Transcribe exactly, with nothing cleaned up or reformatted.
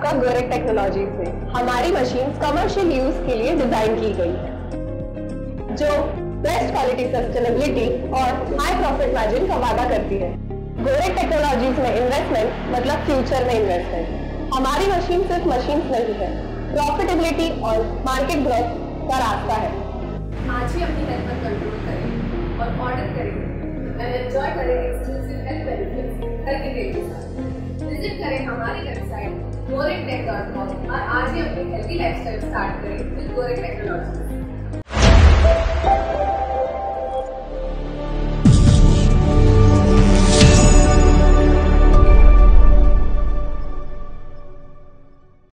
आपका गोरेक टेक्नोलॉजीज में। हमारी मशीन कमर्शियल यूज के लिए डिजाइन की गई है, जो बेस्ट क्वालिटी, सस्टेनेबिलिटी और हाई प्रॉफिट मार्जिन का वादा करती है। गोरेक टेक्नोलॉजीज में इन्वेस्टमेंट मतलब फ्यूचर में इन्वेस्टमेंट। हमारी मशीन सिर्फ मशीन नहीं है, प्रॉफिटेबिलिटी और मार्केट ग्रोथ का रास्ता है। आज ही अपनी हेल्थ पर कंट्रोल करें और ऑर्डर करें और एंजॉय करें एक्सक्लूसिव हेल्थ बेनिफिट्स घर के डेली साथ। विजिट करें हमारी website Gorek tech dot com और आज ही अपनी हेल्थी लाइफस्टाइल स्टार्ट करें विद गोरेक टेक्नोलॉजी।